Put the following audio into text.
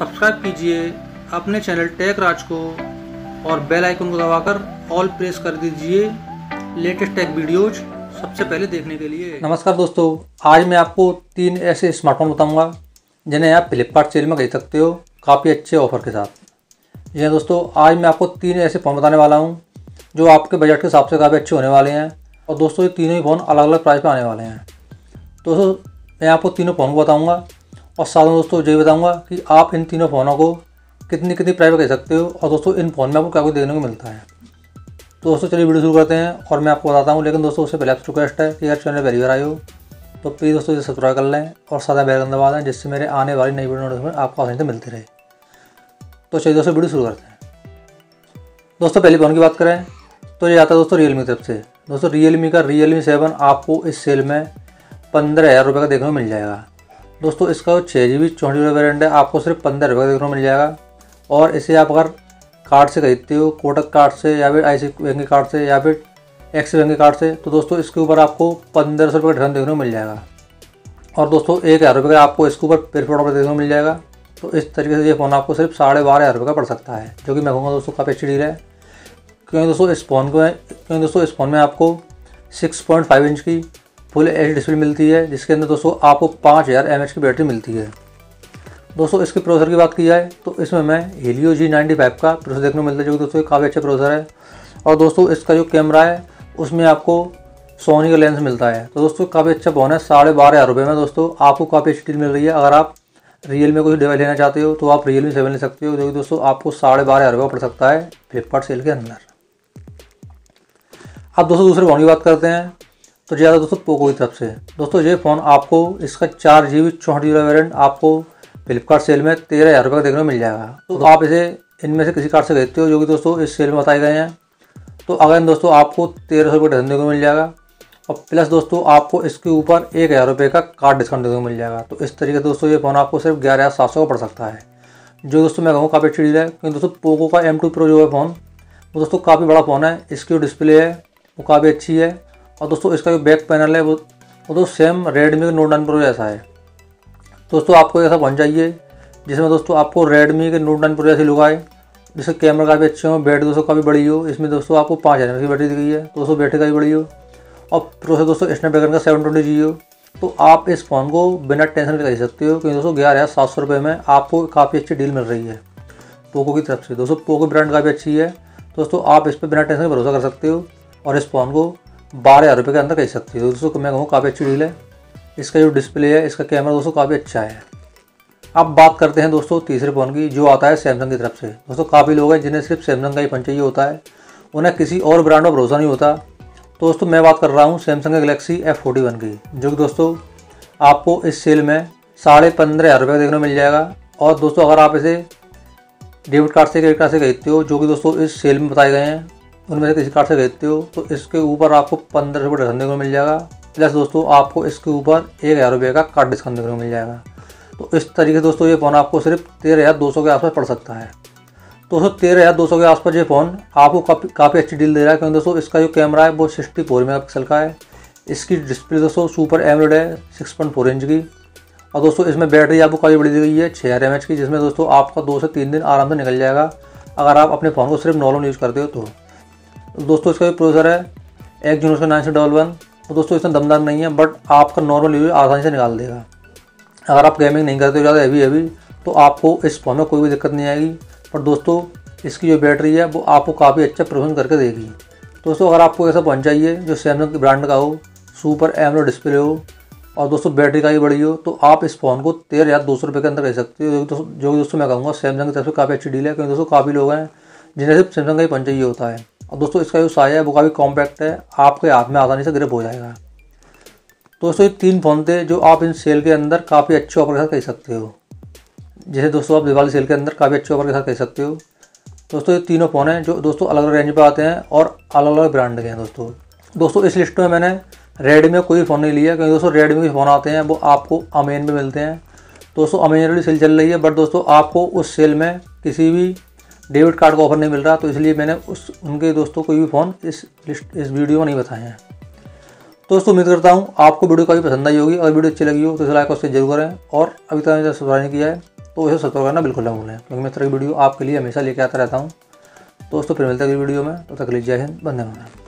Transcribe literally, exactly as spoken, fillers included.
Subscribe कीजिए अपने channel take राज को और बेल आइकन को दबाकर ऑल प्रेस कर दीजिए लेटेस्ट टेक वीडियोज सबसे पहले देखने के लिए। नमस्कार दोस्तों, आज मैं आपको तीन ऐसे स्मार्टफोन बताऊंगा जिन्हें आप फ्लिपकार्ट सेल में खरीद सकते हो काफ़ी अच्छे ऑफर के साथ। जी हाँ दोस्तों, आज मैं आपको तीन ऐसे फ़ोन बताने वाला हूँ जो आपके बजट के हिसाब से काफ़ी अच्छे होने वाले हैं। और दोस्तों ये तीनों ही फ़ोन अलग अलग प्राइस पर आने वाले हैं। दोस्तों मैं आपको तीनों फ़ोन को बताऊँगा और साथ में दोस्तों ये बताऊँगा कि आप इन तीनों फ़ोनों को कितनी कितनी प्राइस पर खरीद सकते हो और दोस्तों इन फ़ोन में आपको क्या कुछ देखने को मिलता है। तो दोस्तों चलिए वीडियो शुरू करते हैं और मैं आपको बताता हूँ। लेकिन दोस्तों उससे पहले आपसे रिक्वेस्ट है कि अगर चैनल पहली बार आए हो तो प्लीज़ दोस्तों इसे सब्सक्राइब कर लें और साथ में बेल आइकन दबा दें, जिससे मेरे आने वाली नई वीडियो नोटिफिकेशन आपको आसानी से मिलती रहे। तो चलिए दोस्तों वीडियो शुरू करते हैं। दोस्तों पहली फ़ोन की बात करें तो ये आता है दोस्तों रियलमी की तरफ से। दोस्तों रियलमी का रियलमी सेवन आपको इस सेल में पंद्रह हज़ार रुपये का देखने को मिल जाएगा। दोस्तों इसका छः जी बी चौंसठ जी बी वेरिएंट है, आपको सिर्फ पंद्रह रुपये का देखने को मिल जाएगा। और इसे आप अगर कार्ड से खरीदते हो, कोटक कार्ड से या फिर आई सी बैंक के कार्ड से या फिर एक्सिस बैंक के कार्ड से, तो दोस्तों इसके ऊपर आपको पंद्रह सौ रुपये का डिस्काउंट देखने को मिल जाएगा। और दोस्तों एक हज़ार रुपये का आपको इसके ऊपर पेड प्रोडक्ट देखने को मिल जाएगा। तो इस तरीके से ये फ़ोन आपको सिर्फ साढ़े बारह हज़ार रुपये का पड़ सकता है, जो कि मैं कहूँगा दोस्तों काफ़ी अच्छी डील है। क्योंकि दोस्तों इस फ़ोन को क्योंकि दोस्तों इस फ़ोन में आपको सिक्स पॉइंट फाइव इंच की फुल एच डिस्प्ले मिलती है, जिसके अंदर दोस्तों आपको पाँच हज़ार एम एच की बैटरी मिलती है। दोस्तों इसके प्रोसेसर की बात की जाए तो इसमें मैं हीलियो जी नाइन्टी फाइव का प्रोसेसर देखने को मिलता है, जो कि दोस्तों काफ़ी अच्छा प्रोसेसर है। और दोस्तों इसका जो कैमरा है उसमें आपको सोनी का लेंस मिलता है। तो दोस्तों काफ़ी अच्छा फ़ोन है, साढ़े बारह हज़ार रुपये में दोस्तों आपको काफ़ी अच्छी डील मिल रही है। अगर आप रियल में कोई डिवाइस लेना चाहते हो तो आप रियलमी सेवन ले सकते हो, जो कि दोस्तों आपको साढ़े बारह हज़ार रुपये पड़ सकता है फ्लिपकार्ट सेल के अंदर। अब दोस्तों दूसरे फ़ोन की बात करते हैं तो ज़्यादा दोस्तों पोको की तरफ से। दोस्तों ये फ़ोन आपको इसका चार जी बी चौंसठ जी बी वेरिएंट आपको फ्लिपकार्ट सेल में तेरह हज़ार रुपये का देखने को मिल जाएगा। तो आप इसे इनमें से किसी कार्ड से खरीदते हो, जो कि दोस्तों इस सेल में बताए गए हैं, तो अगर दोस्तों आपको तेरह सौ रुपये डिस्काउंट देखने को मिल जाएगा। और प्लस दोस्तों आपको इसके ऊपर एक हज़ार रुपये का कार्ड डिस्काउंट देखने को मिल जाएगा। तो इस तरीके से दोस्तों ये फ़ोन आपको सिर्फ ग्यारह हज़ार सात सौ का पड़ सकता है, जो दोस्तों मैं कहूँ काफ़ी अच्छी डील है। क्योंकि दोस्तों पोको का एम टू प्रो जो है फ़ोन वो दोस्तों काफ़ी बड़ा फ़ोन है, इसकी जो डिस्प्ले है वो काफ़ी अच्छी है। और दोस्तों इसका जो बैक पैनल है वो वो तो सेम रेडमी के नोट नाइन प्रो जैसा है। दोस्तों आपको ऐसा फ़ोन चाहिए जिसमें दोस्तों आपको रेडमी के नोट नाइन प्रो जैसी लुक आए, जिसके कैमरा काफ़ी अच्छे हो, बैटरी दोस्तों काफ़ी बड़ी हो। इसमें दोस्तों आपको पाँच हज़ार की बैटरी दी गई है, दोस्तों बैटरी काफ़ी बड़ी हो और प्रोसेसर दोस्तों स्नैपड्रैगन का सेवन ट्वेंटी जी हो। तो आप इस फ़ोन को बिना टेंशन के खरीद सकते हो, क्योंकि दोस्तों ग्यारह हज़ार सात सौ रुपये में आपको काफ़ी अच्छी डील मिल रही है पोको की तरफ से। दोस्तों पोको ब्रांड काफ़ी अच्छी है, दोस्तों आप इस पर बिना टेंशन के भरोसा कर सकते हो और इस फ़ोन को बारह हज़ार रुपये के अंदर खरीद सकते हो। दोस्तों मैं कहूँ काफ़ी अच्छी डील है। इसका जो डिस्प्ले है, इसका कैमरा दोस्तों काफ़ी अच्छा है। अब बात करते हैं दोस्तों तीसरे फ़ोन की, जो आता है सैमसंग की तरफ से। दोस्तों काफ़ी लोग हैं जिन्हें सिर्फ सैमसंग का ही फ़ोन चाहिए होता है, उन्हें किसी और ब्रांड पर भरोसा नहीं होता। तो दोस्तों मैं बात कर रहा हूँ सैमसंग के गैलेक्सी एफ फोर्टी वन की, जो कि दोस्तों आपको इस सेल में साढ़े पंद्रह हज़ार रुपये का देखने को मिल जाएगा। और दोस्तों अगर आप इसे डेबिट कार्ड से क्रेडिट कार्ड से खरीदते हो, जो कि दोस्तों इस सेल में बताए गए हैं, उनमें से किसी कार्ड से खरीदते हो, तो इसके ऊपर आपको पंद्रह रुपये डिस्काउंट देखने को मिल जाएगा। प्लस दोस्तों आपको इसके ऊपर एक हज़ार रुपये का कार्ड डिस्काउंट देखने को मिल जाएगा। तो इस तरीके से दोस्तों ये फ़ोन आपको सिर्फ तेरह हज़ार दो सौ के आसपास पड़ सकता है। दोस्तों तेरह हज़ार दो सौ के आसपास ये फ़ोन आपको काफ़ी काफ़ी अच्छी डील दे रहा है, क्योंकि दोस्तों इसका जो कैमरा है वो सिक्सटी फोर मेगा पिक्सल का है। इसकी डिस्प्ले दोस्तों सुपर एमोलेड है सिक्स पॉइंट फोर इंच की। और दोस्तों इसमें बैटरी आपको काफ़ी बड़ी दी गई है छः हज़ार एम एच की, जिसमें दोस्तों आपका दो से तीन दिन आराम से निकल जाएगा अगर आप अपने फ़ोन को सिर्फ नॉर्मल यूज़ करते हो तो। दोस्तों इसका जो प्रोसेसर है एक जून का नाइन से डबल वन, तो दोस्तों इसमें दमदार नहीं है, बट आपका नॉर्मल यूज आसानी से निकाल देगा। अगर आप गेमिंग नहीं करते हो ज़्यादा हैवी हैवी तो आपको इस फ़ोन में कोई भी दिक्कत नहीं आएगी। पर दोस्तों इसकी जो बैटरी है वो आपको काफ़ी अच्छा परफॉर्मेंस करके देगी। दोस्तों अगर आपको ऐसा फ़ोन चाहिए जो सैमसंग ब्रांड का हो, सुपर एमोलेड डिस्प्ले हो और दोस्तों बैटरी का भी बड़ी हो, तो आप इस फ़ोन को तेरह हज़ार दो सौ रुपये के अंदर खरीद सकते हो, जो जो दोस्तों मैं कहूँगा सैमसंग की तरफ से काफ़ी अच्छी डील है। क्योंकि दोस्तों काफ़ी लोग हैं जिन्हें सिर्फ सैमसंग का ही फ़ोन चाहिए होता है। और दोस्तों इसका जो साइज है वो काफ़ी कॉम्पैक्ट है, आपके हाथ में आसानी से ग्रिप हो जाएगा। दोस्तों ये तीन फ़ोन थे जो आप इन सेल के अंदर काफ़ी अच्छे ऑफर के साथ खरीद सकते हो। जैसे दोस्तों आप दिवाली सेल के अंदर काफ़ी अच्छे ऑफर के साथ खरीद सकते हो। दोस्तों ये तीनों फ़ोन हैं जो दोस्तों अलग अलग रेंज पे आते हैं और अलग अलग ब्रांड के हैं। दोस्तों दोस्तों इस लिस्ट में मैंने रेडमी में कोई फ़ोन नहीं लिया, क्योंकि दोस्तों रेडमी के फ़ोन आते हैं वो आपको अमेजन में मिलते हैं। दोस्तों अमेजन वाली सेल चल रही है, बट दोस्तों आपको उस सेल में किसी भी डेबिट कार्ड का ऑफर नहीं मिल रहा, तो इसलिए मैंने उस उनके दोस्तों कोई भी फ़ोन इस लिस्ट इस वीडियो में नहीं बताए हैं। दोस्तों उम्मीद करता हूँ आपको वीडियो काफ़ी पसंद आई होगी। अगर वीडियो अच्छी लगी हो तो इसे लाइक और शेयर जरूर करें, और अभी तक मैंने सब्सक्राइब नहीं किया है तो इसे सब्सक्राइब करना बिल्कुल ना भूलें, क्योंकि मैं इस तरह की वीडियो आपके लिए हमेशा लेके आता रहता हूँ। दोस्तों फिर मिलते हैं अगली वीडियो में, तो तक के लिए जय हिंद, वंदे मातरम।